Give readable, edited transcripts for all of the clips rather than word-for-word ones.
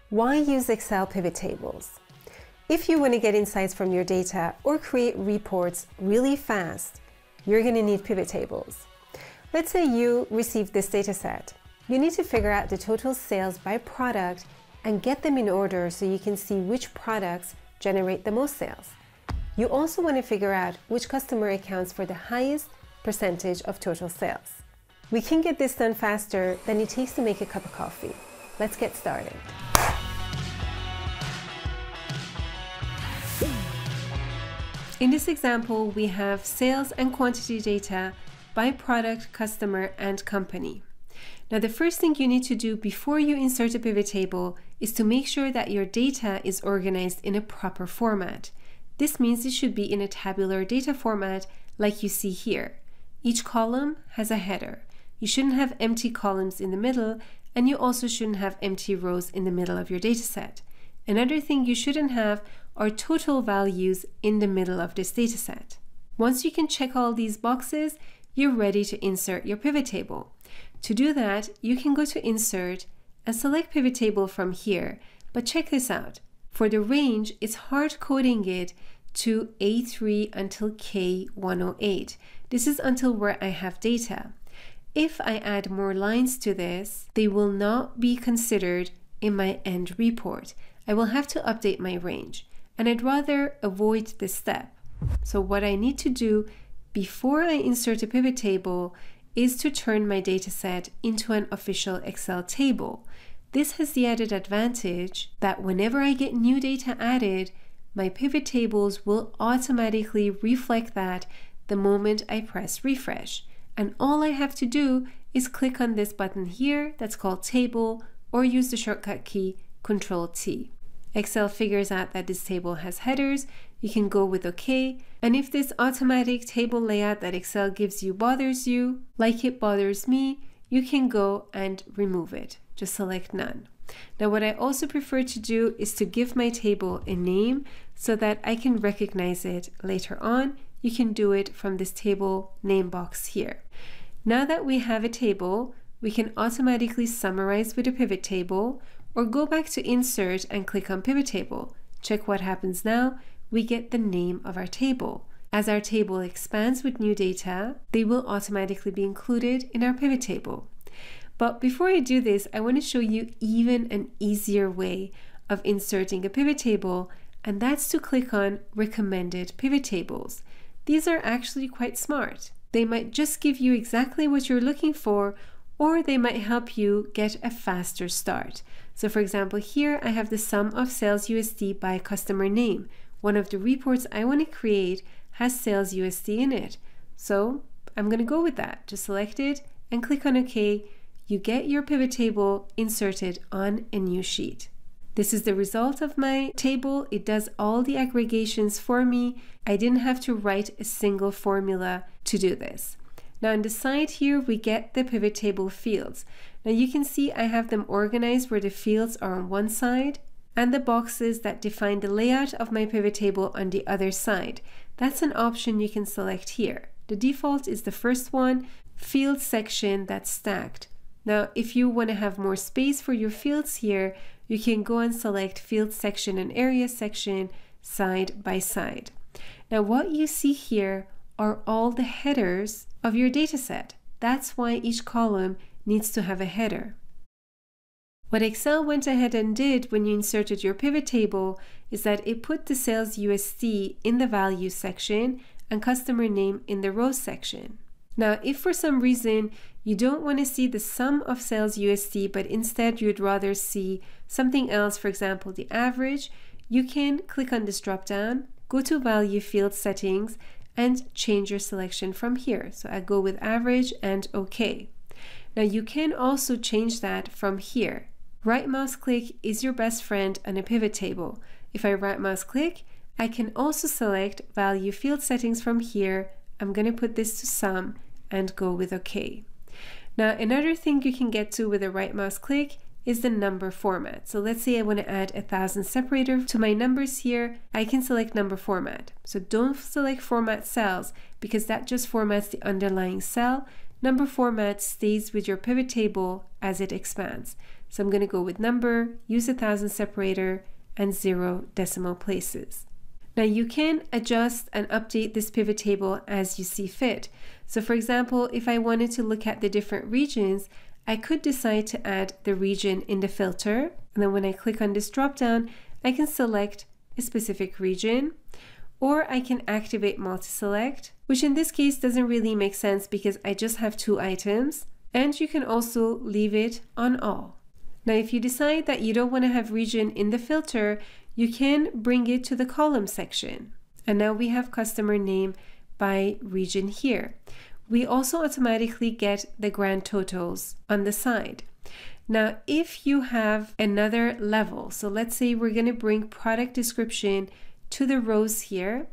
Why use Excel pivot tables? If you want to get insights from your data or create reports really fast, you're going to need pivot tables. Let's say you received this data set. You need to figure out the total sales by product and get them in order so you can see which products generate the most sales. You also want to figure out which customer accounts for the highest percentage of total sales. We can get this done faster than it takes to make a cup of coffee. Let's get started. In this example, we have sales and quantity data by product, customer, and company. Now, the first thing you need to do before you insert a pivot table is to make sure that your data is organized in a proper format. This means it should be in a tabular data format like you see here. Each column has a header. You shouldn't have empty columns in the middle, and you also shouldn't have empty rows in the middle of your data set. Another thing you shouldn't have are total values in the middle of this data set. Once you can check all these boxes, you're ready to insert your pivot table. To do that, you can go to Insert and select Pivot Table from here, but check this out. For the range, it's hard coding it to A3 until K108. This is until where I have data. If I add more lines to this, they will not be considered in my end report. I will have to update my range, and I'd rather avoid this step. So what I need to do before I insert a pivot table is to turn my data set into an official Excel table. This has the added advantage that whenever I get new data added, my pivot tables will automatically reflect that the moment I press refresh. And all I have to do is click on this button here that's called Table, or use the shortcut key Control-T. Excel figures out that this table has headers. You can go with OK. And if this automatic table layout that Excel gives you bothers you, like it bothers me, you can go and remove it. Just select None. Now, what I also prefer to do is to give my table a name so that I can recognize it later on. You can do it from this table name box here. Now that we have a table, we can automatically summarize with a pivot table, or go back to Insert and click on Pivot Table. Check what happens now. We get the name of our table. As our table expands with new data, they will automatically be included in our pivot table. But before I do this, I want to show you even an easier way of inserting a pivot table, and that's to click on Recommended PivotTables. These are actually quite smart. They might just give you exactly what you're looking for, or they might help you get a faster start. So for example, here I have the sum of sales USD by customer name. One of the reports I want to create has sales USD in it. So I'm going to go with that. Just select it and click on OK. You get your pivot table inserted on a new sheet. This is the result of my table. It does all the aggregations for me. I didn't have to write a single formula to do this. Now on the side here, we get the pivot table fields. Now you can see I have them organized where the fields are on one side and the boxes that define the layout of my pivot table on the other side. That's an option you can select here. The default is the first one, field section that's stacked. Now, if you want to have more space for your fields here, you can go and select field section and area section side by side. Now, what you see here are all the headers of your data set. That's why each column needs to have a header. What Excel went ahead and did when you inserted your pivot table is that it put the sales USD in the value section and customer name in the rows section. Now, if for some reason you don't want to see the sum of sales USD, but instead you'd rather see something else, for example, the average, you can click on this drop down, go to Value Field Settings, and change your selection from here. So I go with average and OK. Now you can also change that from here. Right mouse click is your best friend on a pivot table. If I right mouse click, I can also select Value Field Settings from here. I'm going to put this to Sum and go with OK. Now another thing you can get to with a right mouse click is the number format. So let's say I want to add 1000 separator to my numbers here. I can select number format. So don't select format cells because that just formats the underlying cell. Number format stays with your pivot table as it expands. So I'm going to go with number, use 1000 separator, and 0 decimal places. Now you can adjust and update this pivot table as you see fit. So for example, if I wanted to look at the different regions, I could decide to add the region in the filter. And then when I click on this drop down, I can select a specific region, or I can activate multi-select, which in this case doesn't really make sense because I just have 2 items. And you can also leave it on all. Now, if you decide that you don't want to have region in the filter, you can bring it to the column section. And now we have customer name by region here. We also automatically get the grand totals on the side. Now, if you have another level, so let's say we're going to bring product description to the rows here,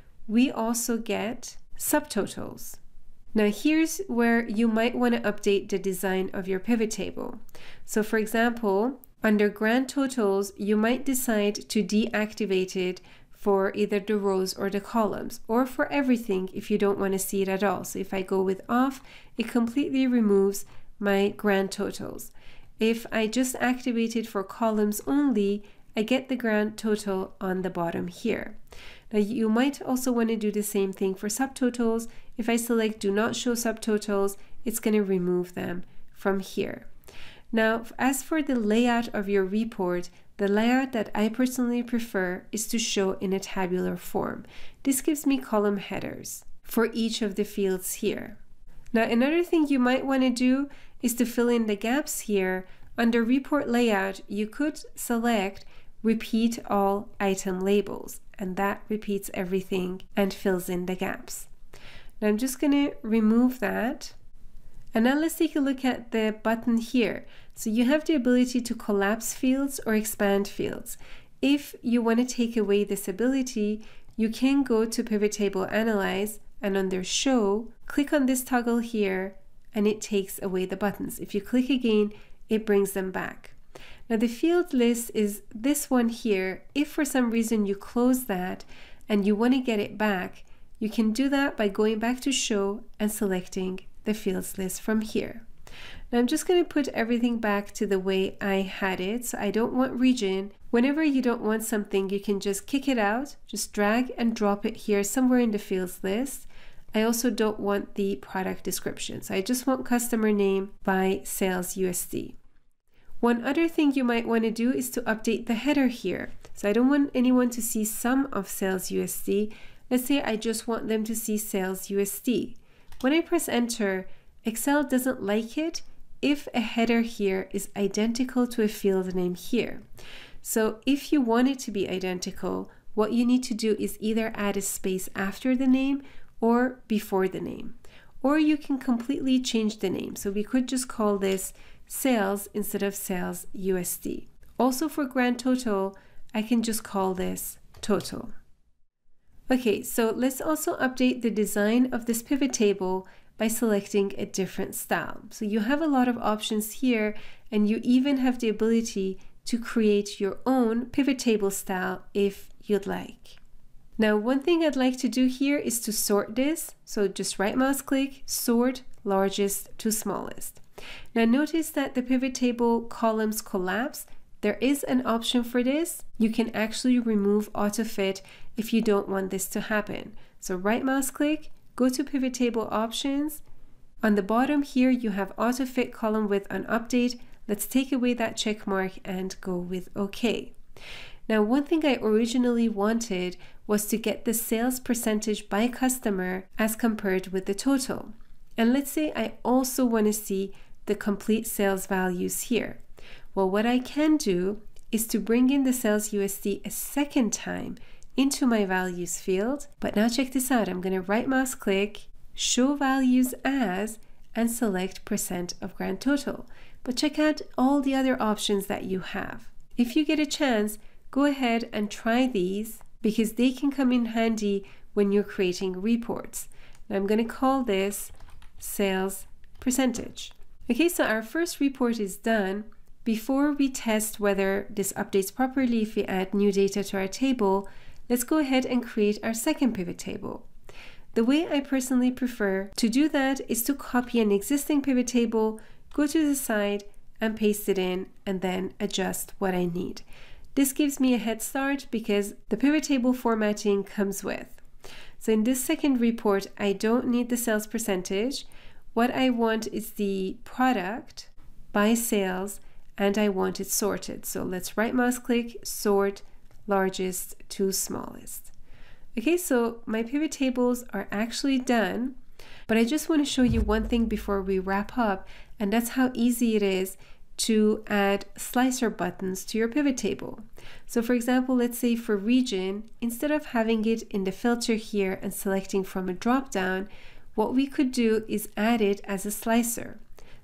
we also get subtotals. Now here's where you might want to update the design of your pivot table. So for example, under grand totals, you might decide to deactivate it for either the rows or the columns, or for everything if you don't want to see it at all. So if I go with off, it completely removes my grand totals. If I just activate it for columns only, I get the grand total on the bottom here. Now you might also want to do the same thing for subtotals. If I select do not show subtotals, it's going to remove them from here. Now, as for the layout of your report, the layout that I personally prefer is to show in a tabular form. This gives me column headers for each of the fields here. Now, another thing you might want to do is to fill in the gaps here. Under report layout, you could select repeat all item labels, and that repeats everything and fills in the gaps. Now I'm just going to remove that. And now let's take a look at the button here. So you have the ability to collapse fields or expand fields. If you want to take away this ability, you can go to Pivot Table Analyze and under Show, click on this toggle here, and it takes away the buttons. If you click again, it brings them back. Now the field list is this one here. If for some reason you close that and you want to get it back, you can do that by going back to Show and selecting the fields list from here. Now I'm just going to put everything back to the way I had it. So I don't want region. Whenever you don't want something, you can just kick it out, just drag and drop it here somewhere in the fields list. I also don't want the product description. So I just want customer name by sales USD. One other thing you might want to do is to update the header here. So I don't want anyone to see sum of sales USD. Let's say I just want them to see sales USD. When I press enter, Excel doesn't like it if a header here is identical to a field name here. So if you want it to be identical, what you need to do is either add a space after the name or before the name. Or you can completely change the name. So we could just call this sales instead of sales USD. Also for grand total, I can just call this total. Okay, so let's also update the design of this pivot table by selecting a different style. So you have a lot of options here, and you even have the ability to create your own pivot table style if you'd like. Now, one thing I'd like to do here is to sort this. So just right mouse click, sort largest to smallest. Now notice that the pivot table columns collapse. There is an option for this. You can actually remove autofit if you don't want this to happen. So right mouse click, go to pivot table options. On the bottom here, you have autofit column width on update. Let's take away that check mark and go with OK. Now, one thing I originally wanted was to get the sales percentage by customer as compared with the total. And let's say I also want to see the complete sales values here. Well, what I can do is to bring in the sales USD a second time into my values field. But now check this out. I'm going to right mouse click, show values as, and select percent of grand total. But check out all the other options that you have. If you get a chance, go ahead and try these because they can come in handy when you're creating reports. Now I'm going to call this sales percentage. Okay, so our first report is done. Before we test whether this updates properly if we add new data to our table, let's go ahead and create our second pivot table. The way I personally prefer to do that is to copy an existing pivot table, go to the side, and paste it in and then adjust what I need. This gives me a head start because the pivot table formatting comes with. So in this second report, I don't need the sales percentage. What I want is the product by sales, and I want it sorted. So let's right mouse click, sort largest to smallest. Okay, so my pivot tables are actually done, but I just want to show you one thing before we wrap up, and that's how easy it is to add slicer buttons to your pivot table. So for example, let's say for region, instead of having it in the filter here and selecting from a drop down, what we could do is add it as a slicer.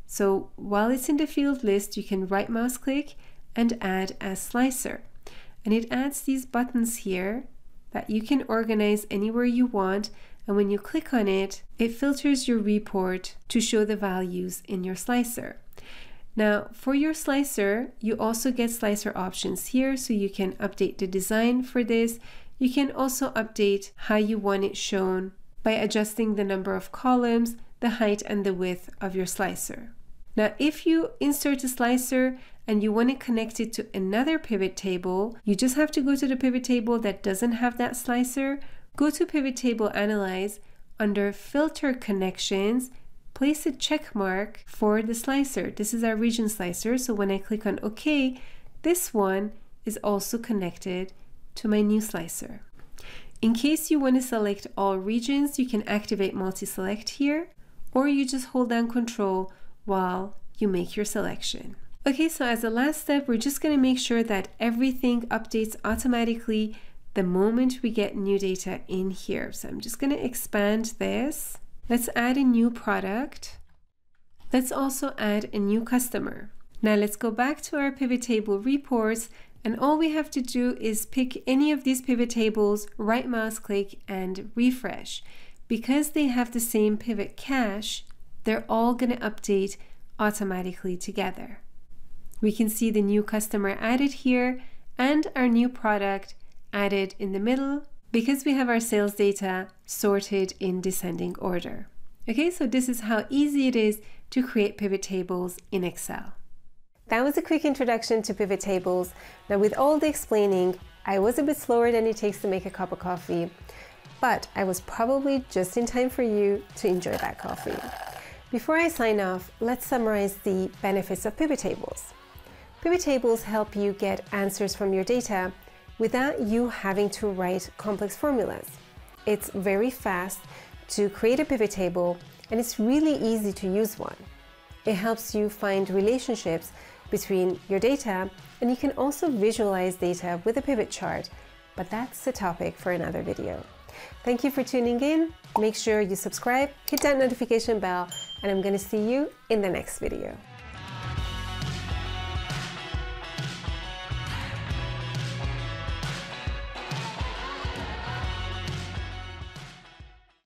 So while it's in the field list, you can right mouse click and add as slicer. And it adds these buttons here that you can organize anywhere you want. And when you click on it, it filters your report to show the values in your slicer. Now, for your slicer, you also get slicer options here, so you can update the design for this. You can also update how you want it shown by adjusting the number of columns, the height, and the width of your slicer. Now, if you insert a slicer and you want to connect it to another pivot table, you just have to go to the pivot table that doesn't have that slicer, go to Pivot Table Analyze, under Filter Connections, place a check mark for the slicer. This is our region slicer, so when I click on OK, this one is also connected to my new slicer. In case you want to select all regions, you can activate multi-select here, or you just hold down Control while you make your selection. Okay, so as a last step, we're just going to make sure that everything updates automatically the moment we get new data in here. So I'm just going to expand this. Let's add a new product. Let's also add a new customer. Now let's go back to our pivot table reports, and all we have to do is pick any of these pivot tables, right mouse click and refresh. Because they have the same pivot cache, they're all going to update automatically together. We can see the new customer added here and our new product added in the middle, because we have our sales data sorted in descending order. Okay, so this is how easy it is to create pivot tables in Excel. That was a quick introduction to pivot tables. Now with all the explaining, I was a bit slower than it takes to make a cup of coffee, but I was probably just in time for you to enjoy that coffee. Before I sign off, let's summarize the benefits of pivot tables. Pivot tables help you get answers from your data without you having to write complex formulas. It's very fast to create a pivot table, and it's really easy to use one. It helps you find relationships between your data, and you can also visualize data with a pivot chart, but that's a topic for another video. Thank you for tuning in. Make sure you subscribe, hit that notification bell, and I'm going to see you in the next video.